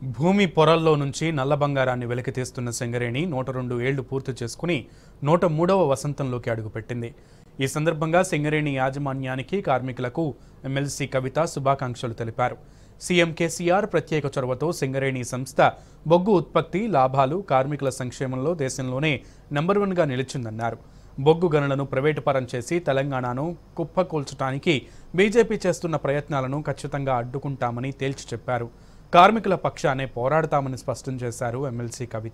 భూమి పొరల్లో నుంచి నల్ల బంగారాన్ని వెలికితీస్తున్న సింగరేణి 102 ఏళ్లు పూర్తి చేసుకుని 103వ వసంతంలోకి అడుగుపెట్టింది. ఈ సందర్భంగా సింగరేణి యాజమాన్యానికి, కార్మికులకు ఎమ్మెల్సీ కవిత శుభాకాంక్షలు తెలిపారు. సీఎం కేసీఆర్ ప్రత్యేక చొరవతో సింగరేణి సంస్థ బొగ్గు ఉత్పత్తి, లాభాలు, కార్మికుల సంక్షేమంలో దేశంలోనే నంబర్ 1గా నిలిచిందన్నారు. బొగ్గు గనులను ప్రైవేటు పరం చేసి తెలంగాణను కుప్పకూల్చడానికి బీజేపీ చేస్తున్న ప్రయత్నాలను ఖచ్చితంగా అడ్డుకుంటామని తేల్చి చెప్పారు. కార్మికుల పక్షానే పోరాడతామని స్పష్టం చేశారు ఎమ్మెల్సీ కవిత.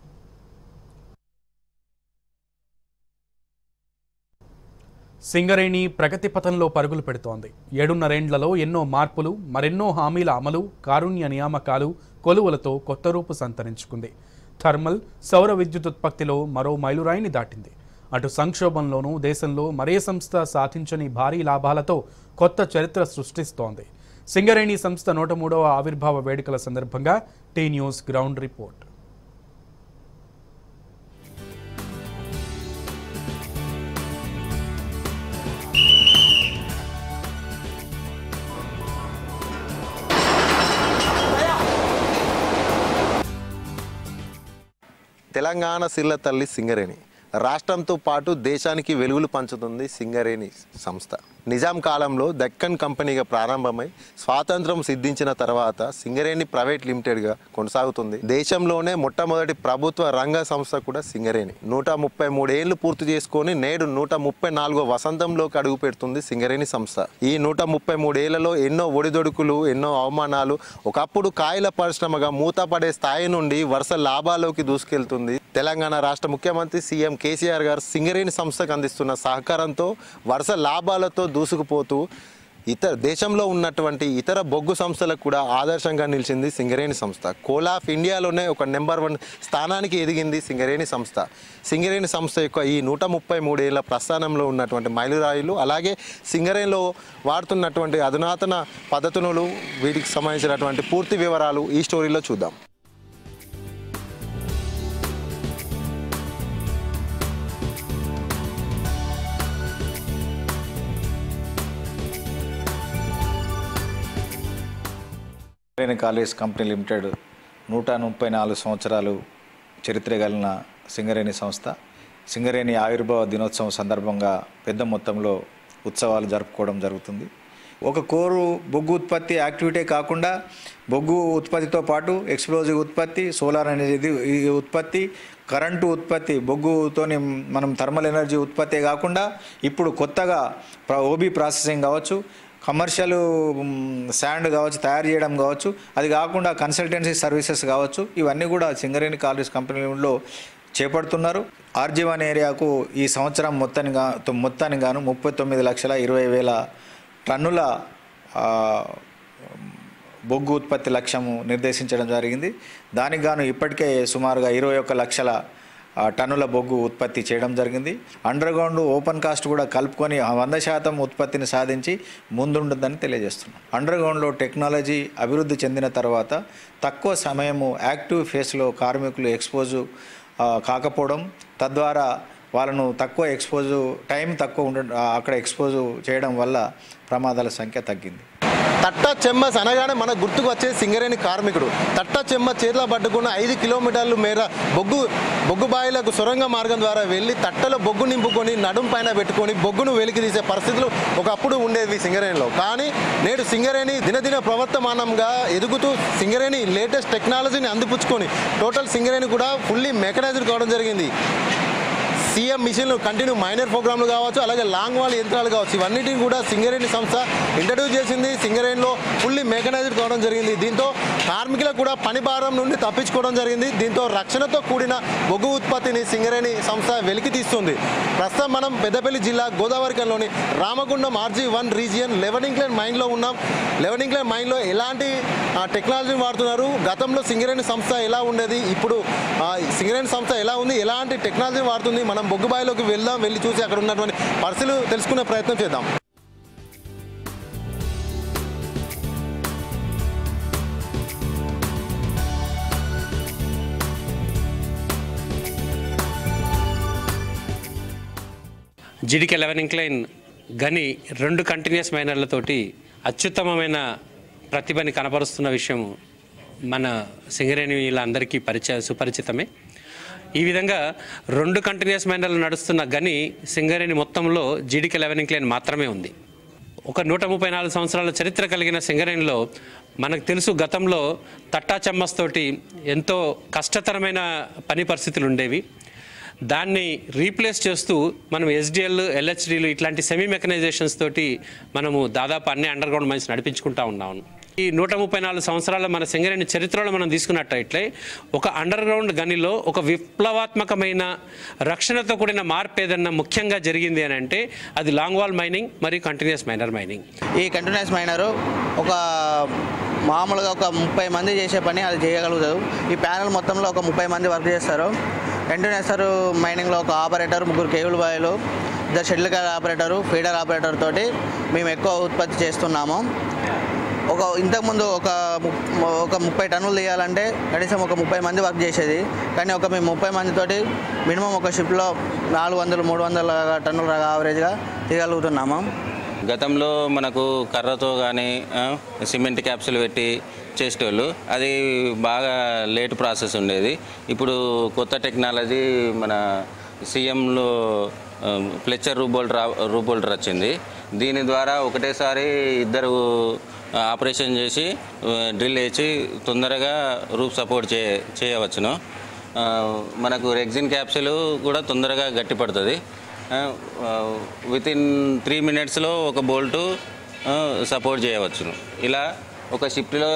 సింగరేణి ప్రగతి పథంలో పరుగులు పెడుతోంది. 7.5 ఏళ్లలో ఎన్నో మార్పులు, మరెన్నో హామీల అమలు, కారుణ్య నియామకాలు, కొలువులతో కొత్త రూపు సంతరించుకుంది. థర్మల్, సౌర విద్యుత్ ఉత్పత్తిలో మరో మైలురాయిని దాటింది. అటు సంక్షోభంలోనూ దేశంలో మరే సంస్థ సాధించని భారీ లాభాలతో కొత్త చరిత్ర సృష్టిస్తోంది. సింగరేణి సంస్థ 103వ ఆవిర్భావ వేడుకల సందర్భంగా T news ground report. Telangana సిల్ల తల్లి సింగరేణి రాష్ట్రంతో పాటు దేశానికి వెలుగులు పంచుతుంది సింగరేణి సంస్థ. నిజాం కాలంలో దక్కన్ కంపెనీగా ప్రారంభమై స్వాతంత్రం సిద్ధించిన తర్వాత సింగరేణి ప్రైవేట్ లిమిటెడ్గా కొనసాగుతుంది. దేశంలోనే మొట్టమొదటి ప్రభుత్వ రంగ సంస్థ కూడా సింగరేణి. 133 ఏళ్లు పూర్తి చేసుకొని నేడు 134వ వసంతంలోకి అడుగు పెడుతుంది సింగరేణి సంస్థ. ఈ 133 ఏళ్లలో ఎన్నో ఒడిదొడుకులు, ఎన్నో అవమానాలు. ఒకప్పుడు కాయల పరిశ్రమగా మూతపడే స్థాయి నుండి వరుస లాభాల్లోకి దూసుకెళ్తుంది. తెలంగాణ రాష్ట్ర ముఖ్యమంత్రి సీఎం కేసీఆర్ గారు సింగరేణి సంస్థకు అందిస్తున్న సహకారంతో వరుస లాభాలతో దూసుకుపోతూ దేశంలో ఉన్నటువంటి ఇతర బొగ్గు సంస్థలకు కూడా ఆదర్శంగా నిలిచింది సింగరేణి సంస్థ. కోల్ ఆఫ్ ఇండియాలోనే ఒక నెంబర్ 1 స్థానానికి ఎదిగింది సింగరేణి సంస్థ. సింగరేణి సంస్థ యొక్క ఈ 133 ఏళ్ల ప్రస్థానంలో ఉన్నటువంటి మైలురాయిలు, అలాగే సింగరేణిలో వాడుతున్నటువంటి అధునాతన పద్ధతులు, వీటికి సంబంధించినటువంటి పూర్తి వివరాలు ఈ స్టోరీలో చూద్దాం. సింగరేణి కాలేజ్ కంపెనీ లిమిటెడ్ 134 సంవత్సరాలు చరిత్ర కలిగిన సింగరేణి సంస్థ సింగరేణి ఆవిర్భావ దినోత్సవం సందర్భంగా పెద్ద మొత్తంలో ఉత్సవాలు జరుపుకోవడం జరుగుతుంది. ఒక కోరు బొగ్గు ఉత్పత్తి యాక్టివిటీ కాకుండా బొగ్గు ఉత్పత్తితో పాటు ఎక్స్ప్లోజివ్ ఉత్పత్తి, సోలార్ ఎనర్జీ ఉత్పత్తి, కరెంటు ఉత్పత్తి, బొగ్గుతోని మనం థర్మల్ ఎనర్జీ ఉత్పత్తి కాకుండా ఇప్పుడు కొత్తగా ఓబీ ప్రాసెసింగ్ కావచ్చు, కమర్షియల్ శాండ్ కావచ్చు, తయారు చేయడం కావచ్చు, అది కాకుండా కన్సల్టెన్సీ సర్వీసెస్ కావచ్చు, ఇవన్నీ కూడా సింగరేణి కాలేజ్ కంపెనీలో చేపడుతున్నారు. RG1 ఏరియాకు ఈ సంవత్సరం మొత్తానికి గాను 39,20,000 టన్నుల బొగ్గు ఉత్పత్తి లక్ష్యము నిర్దేశించడం జరిగింది. దానికి గాను ఇప్పటికే సుమారుగా 21 లక్షల టన్నుల బొగ్గు ఉత్పత్తి చేయడం జరిగింది. అండర్గ్రౌండ్ ఓపెన్ కాస్ట్ కూడా కలుపుకొని 100% ఉత్పత్తిని సాధించి ముందుంటుందని తెలియజేస్తున్నాం. అండర్గ్రౌండ్లో టెక్నాలజీ అభివృద్ధి చెందిన తర్వాత తక్కువ సమయము యాక్టివ్ ఫేస్లో కార్మికులు ఎక్స్పోజు కాకపోవడం, తద్వారా వాళ్ళను టైం తక్కువ అక్కడ ఎక్స్పోజు చేయడం వల్ల ప్రమాదాల సంఖ్య తగ్గింది. తట్ట చెమ్మస్ అనగానే మనకు గుర్తుకు వచ్చే సింగరేణి కార్మికుడు. తట్ట చెమ్మ చేతిలో పట్టుకున్న 5 కిలోమీటర్ల మేర బొగ్గు బాయిలకు సొరంగ మార్గం ద్వారా వెళ్ళి తట్టలో బొగ్గు నింపుకొని నడుం పైన పెట్టుకొని బొగ్గును వెలికి తీసే పరిస్థితులు ఒకప్పుడు ఉండేవి సింగరేణిలో. కానీ నేడు సింగరేణి దినదిన ప్రవర్తమానంగా ఎదుగుతూ సింగరేణి లేటెస్ట్ టెక్నాలజీని అందిపుచ్చుకొని టోటల్ సింగరేణి కూడా ఫుల్లీ మెకనైజ్డ్ కావడం జరిగింది. సీఎం మిషన్లు, కంటిన్యూ మైనర్ ప్రోగ్రాంలు కావచ్చు, అలాగే లాంగ్ వాల్ యంత్రాలు కావచ్చు, ఇవన్నిటిని కూడా సింగరేణి సంస్థ ఇంట్రడ్యూస్ చేసింది. సింగరేణిలో ఫుల్లీ మెకనైజ్డ్ కావడం జరిగింది. దీంతో కార్మికులకు కూడా పని భారం నుండి తప్పించుకోవడం జరిగింది. దీంతో రక్షణతో కూడిన బొగ్గు ఉత్పత్తిని సింగరేణి సంస్థ వెలికి తీస్తుంది. ప్రస్తుతం మనం పెద్దపల్లి జిల్లా గోదావరికంలోని Ramagundam RG1 region eleven incline మైన్లో ఉన్నాం. లెవెనింగ్ లైన్ మైన్లో ఎలాంటి టెక్నాలజీని వాడుతున్నారు, గతంలో సింగరేణి సంస్థ ఎలా ఉండేది, ఇప్పుడు సింగరేణి సంస్థ ఎలా ఉంది, ఎలాంటి టెక్నాలజీని వాడుతుంది, మనం బొగ్గుబాయిలోకి వెళ్ళి చూసి అక్కడ ఉన్నటువంటి పరిస్థితులు తెలుసుకునే ప్రయత్నం చేద్దాం. జిడికే లెవెనింగ్ లైన్ గని 2 కంటిన్యూస్ మైనర్లతోటి అత్యుత్తమమైన ప్రతిభని కనపరుస్తున్న విషయం మన సింగరేణిలందరికీ సుపరిచితమే. ఈ విధంగా 2 కంటిన్యూస్ మైనర్లు నడుస్తున్న గని సింగరేణి మొత్తంలో జీడీకే 11 ఇంక్లైన్ మాత్రమే ఉంది. ఒక 134 సంవత్సరాల చరిత్ర కలిగిన సింగరేణిలో మనకు తెలుసు, గతంలో తట్టా చెమ్మస్ తోటి ఎంతో కష్టతరమైన పని పరిస్థితులు ఉండేవి. దాన్ని రీప్లేస్ చేస్తూ మనం ఎస్డిఎల్, ఎల్హెచ్డీలు ఇట్లాంటి సెమీ మెకనైజేషన్స్ తోటి మనము దాదాపు అన్ని అండర్ గ్రౌండ్ మైన్స్ నడిపించుకుంటా ఉన్నాము. ఈ 134 సంవత్సరాల మన సింగరేణి చరిత్రలో మనం తీసుకున్నట్టయితే ఒక అండర్ గ్రౌండ్ గనిలో ఒక విప్లవాత్మకమైన రక్షణతో కూడిన మార్పు ఏదన్నా ముఖ్యంగా జరిగింది అని అంటే అది లాంగ్ వాల్ మైనింగ్ మరియు కంటిన్యూస్ మైనర్ మైనింగ్. ఈ కంటిన్యూస్ మైనరు ఒక మామూలుగా ఒక 30 మంది చేసే పని అది చేయగలుగుతారు. ఈ ప్యానెల్ మొత్తంలో ఒక 30 మంది వర్క్ చేస్తారు. కంటిన్యూస్ మైనింగ్లో ఒక ఆపరేటర్, 3 కేబుల్ బాయ్లు, 2 shuttle car operator, feeder operator తోటి మేము ఎక్కువ ఉత్పత్తి చేస్తున్నాము. ఇంతకుముందు ఒక 30 టన్నులు తీయాలంటే కనీసం ఒక 30 మంది వర్క్ చేసేది. కానీ మేము 30 మందితోటి మినిమం ఒక షిఫ్ట్లో 400-300 టన్నులు యావరేజ్గా తీయగలుగుతున్నాము. గతంలో మనకు కర్రతో కానీ సిమెంట్ క్యాప్సులు పెట్టి చేసేటోళ్ళు, అది బాగా లేట్ ప్రాసెస్ ఉండేది. ఇప్పుడు కొత్త టెక్నాలజీ మన సీఎంలో ఫ్లెచర్ రూబోల్టర్ వచ్చింది. దీని ద్వారా ఒకటేసారి 2 ఆపరేషన్ చేసి డ్రిల్ వేసి తొందరగా రూప్ సపోర్ట్ చేయవచ్చును. మనకు రెగ్జిన్ క్యాప్సులు కూడా తొందరగా గట్టిపడుతుంది. వితిన్ 3 మినిట్స్లో ఒక బోల్టు సపోర్ట్ చేయవచ్చును. ఇలా ఒక షిఫ్ట్లో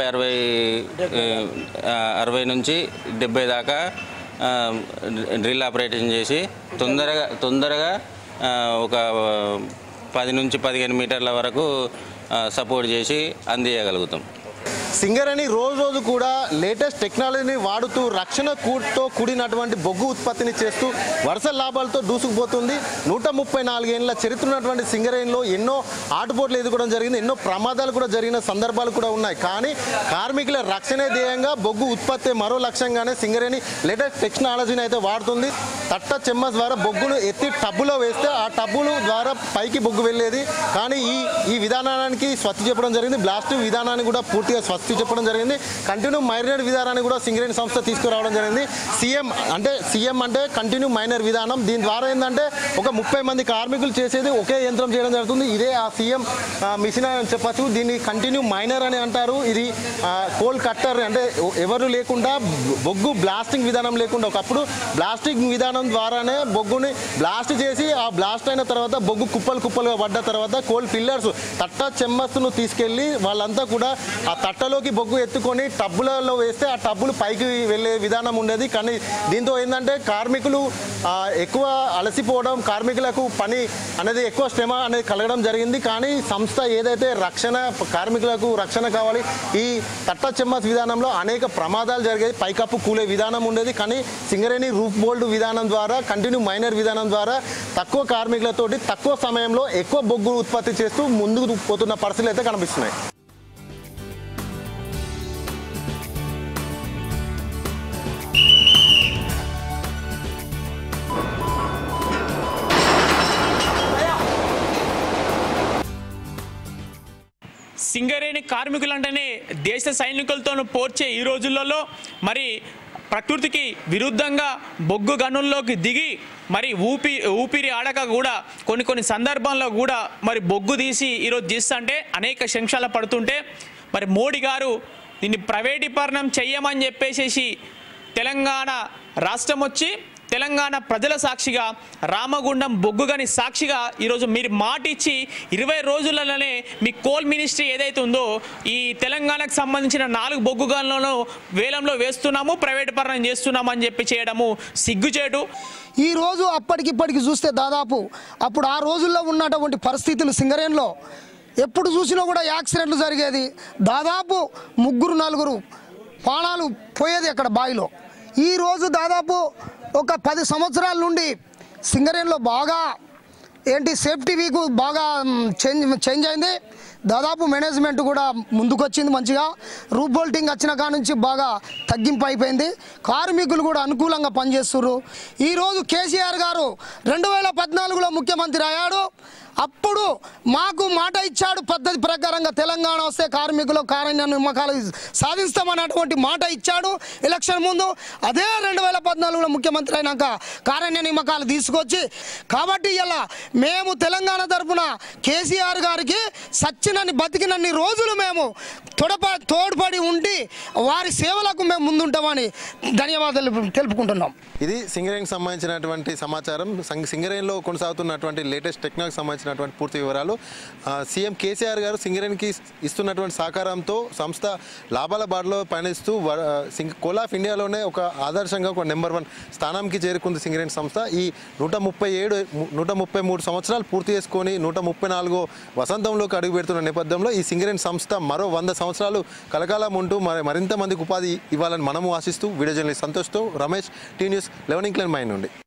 50-60 నుంచి 70 దాకా డ్రిల్ ఆపరేషన్ చేసి తొందరగా ఒక 10 నుంచి 15 మీటర్ల వరకు సపోర్ట్ చేసి అందియగలుగుతాం. సింగరేణి రోజు కూడా లేటెస్ట్ టెక్నాలజీని వాడుతూ రక్షణతో కూడినటువంటి బొగ్గు ఉత్పత్తిని చేస్తూ వరుస లాభాలతో దూసుకుపోతుంది. 134 ఏళ్ల చరిత్ర ఉన్నటువంటి సింగరేణిలో ఎన్నో ఆటుపోట్లు ఎదుర్కోవడం జరిగింది, ఎన్నో ప్రమాదాలు కూడా జరిగిన సందర్భాలు కూడా ఉన్నాయి. కానీ కార్మికుల రక్షణే ధ్యేయంగా బొగ్గు ఉత్పత్తి మరో లక్ష్యంగానే సింగరేణి లేటెస్ట్ టెక్నాలజీని అయితే వాడుతుంది. తట్ట చెమ్మస్ ద్వారా బొగ్గును ఎత్తి టబ్బులో వేస్తే ఆ టబ్బుల ద్వారా పైకి బొగ్గు వెళ్ళేది. కానీ ఈ విధానానికి స్వస్తి చెప్పడం జరిగింది. బ్లాస్టింగ్ విధానాన్ని కూడా పూర్తిగా స్వస్తి చెప్పడం జరిగింది. కంటిన్యూ మైనర్ విధానాన్ని కూడా సింగరేణి సంస్థ తీసుకురావడం జరిగింది. సీఎం అంటే కంటిన్యూ మైనర్ విధానం. దీని ద్వారా ఏంటంటే ఒక 30 మంది కార్మికులు చేసేది ఒకే యంత్రం చేయడం జరుగుతుంది. ఇదే ఆ సీఎం మిషన్ అని చెప్పచ్చు. దీన్ని కంటిన్యూ మైనర్ అని అంటారు. ఇది కోల్ కట్టర్ అంటే ఎవరు లేకుండా బొగ్గు బ్లాస్టింగ్ విధానం లేకుండా, ఒకప్పుడు బ్లాస్టింగ్ విధానం ద్వారానే బొగ్గుని బ్లాస్ట్ చేసి ఆ బ్లాస్ట్ అయిన తర్వాత బొగ్గు కుప్పలుగా పడ్డ తర్వాత కోల్ పిల్లర్స్ తట్ట చెమ్మస్సును తీసుకెళ్ళి వాళ్ళంతా కూడా ఆ తట్టలోకి బొగ్గు ఎత్తుకొని టబ్బులలో వేస్తే ఆ టబ్బులు పైకి వెళ్ళే విధానం ఉండేది. కానీ దీంతో ఏంటంటే కార్మికులు ఎక్కువ అలసిపోవడం, కార్మికులకు పని అనేది ఎక్కువ శ్రమ అనేది కలగడం జరిగింది. కానీ సంస్థ ఏదైతే కార్మికులకు రక్షణ కావాలి, ఈ తట్ట చెమ్మస్ విధానంలో అనేక ప్రమాదాలు జరిగేది, పైకప్పు కూలే విధానం ఉండేది. కానీ సింగరేణి రూఫ్ బోల్డ్ విధానం ద్వారా, కంటిన్యూ మైనర్ విధానం ద్వారా తక్కువ కార్మికులతోటి తక్కువ సమయంలో ఎక్కువ బొగ్గు ఉత్పత్తి చేస్తూ ముందుకు పోతున్న పరిస్థితులు అయితే కనిపిస్తున్నాయి. సింగరేణి కార్మికులంటేనే దేశ సైనికులతో పోర్చే ఈ రోజులలో మరి ప్రకృతికి విరుద్ధంగా బొగ్గు గనుల్లోకి దిగి మరి ఊపిరి ఆడక కూడా కొన్ని సందర్భాల్లో కూడా మరి బొగ్గు తీసి ఈరోజు తీస్తుంటే అనేక శంక్షాలు పడుతుంటే మరి మోడీ గారు దీన్ని ప్రైవేటీకరణం చెయ్యమని చెప్పేసి తెలంగాణ రాష్ట్రం వచ్చి తెలంగాణ ప్రజల సాక్షిగా రామగుండం బొగ్గుగని సాక్షిగా ఈరోజు మీరు మాట ఇచ్చి 20 రోజులలోనే మీ కోల్ మినిస్ట్రీ ఏదైతే ఉందో ఈ తెలంగాణకు సంబంధించిన 4 బొగ్గు గనులను వేలంలో వేస్తున్నాము, ప్రైవేటీకరణ చేస్తున్నాము అని చెప్పి చేయడము సిగ్గుచేటు. ఈరోజు అప్పటికిప్పటికి చూస్తే దాదాపు అప్పుడు ఆ రోజుల్లో ఉన్నటువంటి పరిస్థితులు సింగరేణిలో ఎప్పుడు చూసినా కూడా యాక్సిడెంట్లు జరిగేది. దాదాపు 3-4 ప్రాణాలు పోయేది అక్కడ బావిలో. ఈరోజు దాదాపు ఒక 10 సంవత్సరాల నుండి సింగరేణిలో బాగా సేఫ్టీ వీక్ బాగా చేంజ్ అయింది. దాదాపు మేనేజ్మెంట్ కూడా ముందుకొచ్చింది మంచిగా. రూప్ బోల్టింగ్ వచ్చిన కాడ నుంచి బాగా తగ్గింపు అయిపోయింది. కార్మికులు కూడా అనుకూలంగా పనిచేస్తున్నారు. ఈరోజు కేసీఆర్ గారు 2014లో ముఖ్యమంత్రి అయ్యాడు. అప్పుడు మాకు మాట ఇచ్చాడు, పద్ధతి ప్రకారంగా తెలంగాణ వస్తే కార్మికులు కారుణ్య నియామకాలు సాధిస్తామన్నటువంటి మాట ఇచ్చాడు ఎలక్షన్ ముందు. అదే 2014లో ముఖ్యమంత్రి అయినాక కారుణ్య నియామకాలు తీసుకొచ్చి, కాబట్టి ఇలా మేము తెలంగాణ తరఫున కేసీఆర్ గారికి సచ్చినన్ని బతికినన్ని రోజులు మేము తోడ్పడి ఉండి వారి సేవలకు మేము ముందుంటామని ధన్యవాదాలు తెలుపుకుంటున్నాం. ఇది సింగరేణికి సంబంధించినటువంటి సమాచారం. సింగరేణిలో కొనసాగుతున్నటువంటి లేటెస్ట్ టెక్నాలజీకి సంబంధించినటువంటి పూర్తి వివరాలు. సీఎం కేసీఆర్ గారు సింగరేణికి ఇస్తున్నటువంటి సహకారంతో సంస్థ లాభాల బాటలో పయనిస్తూ కోల్ ఆఫ్ ఇండియాలోనే ఒక ఆదర్శంగా ఒక నెంబర్ 1 స్థానానికి చేరుకుంది సింగరేణి సంస్థ. ఈ 133 సంవత్సరాలు పూర్తి చేసుకొని 134వ వసంతంలోకి అడుగు పెడుతున్న నేపథ్యంలో ఈ సింగరేణి సంస్థ మరో 100 సంవత్సరాలు కలకాలం ఉంటూ మరింత మందికి ఉపాధి ఇవ్వాలని మనము ఆశిస్తూ వీడియో జర్నలిస్ట్ సంతోష్తో Ramesh, T news 11 incline mine నుండి.